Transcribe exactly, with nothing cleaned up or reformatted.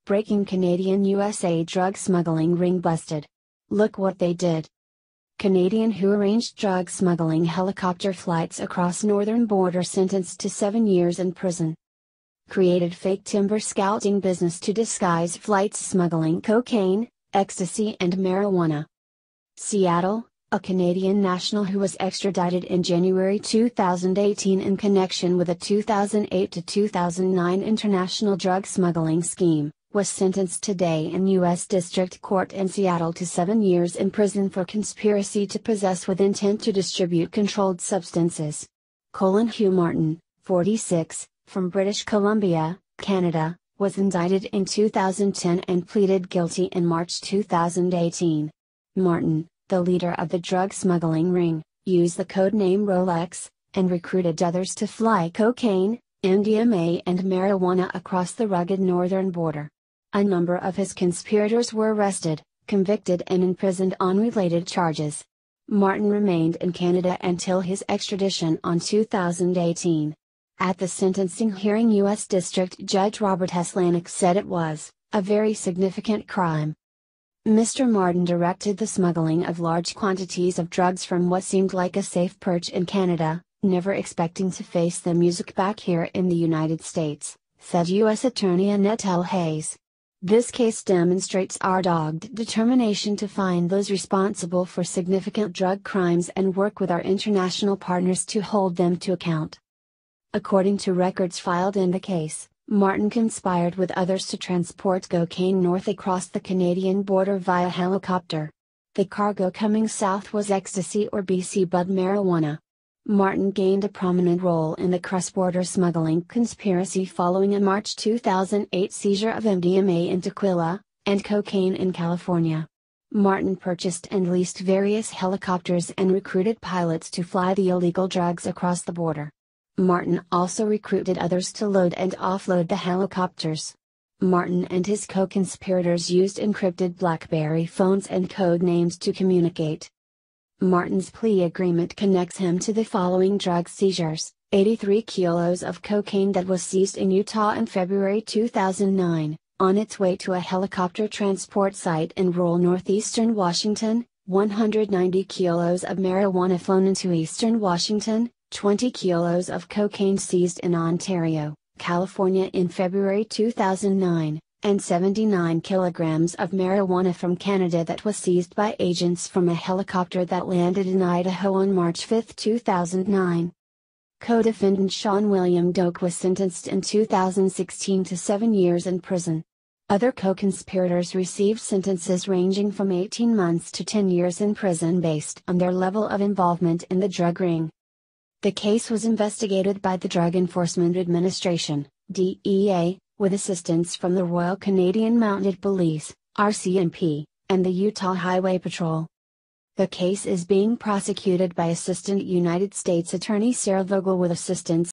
Breaking Canadian U S A drug smuggling ring busted. Look what they did. Canadian who arranged drug smuggling helicopter flights across northern border sentenced to seven years in prison. Created fake timber scouting business to disguise flights smuggling cocaine, ecstasy and marijuana. Seattle, a Canadian national who was extradited in January two thousand eighteen in connection with a two thousand eight to two thousand nine international drug smuggling scheme, was sentenced today in U S District Court in Seattle to seven years in prison for conspiracy to possess with intent to distribute controlled substances. Colin Hugh Martin, forty-six, from British Columbia, Canada, was indicted in two thousand ten and pleaded guilty in March two thousand eighteen. Martin, the leader of the drug smuggling ring, used the code name Rolex, and recruited others to fly cocaine, M D M A and marijuana across the rugged northern border. A number of his conspirators were arrested, convicted and imprisoned on related charges. Martin remained in Canada until his extradition on two thousand eighteen. At the sentencing hearing, U S District Judge Robert Lasnik said it was a very significant crime. Mister Martin directed the smuggling of large quantities of drugs from what seemed like a safe perch in Canada, never expecting to face the music back here in the United States, said U S Attorney Annette L. Hayes. This case demonstrates our dogged determination to find those responsible for significant drug crimes and work with our international partners to hold them to account. According to records filed in the case, Martin conspired with others to transport cocaine north across the Canadian border via helicopter. The cargo coming south was ecstasy or B C bud marijuana. Martin gained a prominent role in the cross-border smuggling conspiracy following a March two thousand eight seizure of M D M A in Tequila, and cocaine in California. Martin purchased and leased various helicopters and recruited pilots to fly the illegal drugs across the border. Martin also recruited others to load and offload the helicopters. Martin and his co-conspirators used encrypted BlackBerry phones and code names to communicate. Martin's plea agreement connects him to the following drug seizures: eighty-three kilos of cocaine that was seized in Utah in February two thousand nine, on its way to a helicopter transport site in rural northeastern Washington, one hundred ninety kilos of marijuana flown into eastern Washington, twenty kilos of cocaine seized in Ontario, California in February two thousand nine, and seventy-nine kilograms of marijuana from Canada that was seized by agents from a helicopter that landed in Idaho on March fifth two thousand nine. Co-defendant Sean William Doak was sentenced in two thousand sixteen to seven years in prison. Other co-conspirators received sentences ranging from eighteen months to ten years in prison based on their level of involvement in the drug ring. The case was investigated by the Drug Enforcement Administration, D E A, with assistance from the Royal Canadian Mounted Police, R C M P, and the Utah Highway Patrol. The case is being prosecuted by Assistant United States Attorney Sarah Vogel with assistance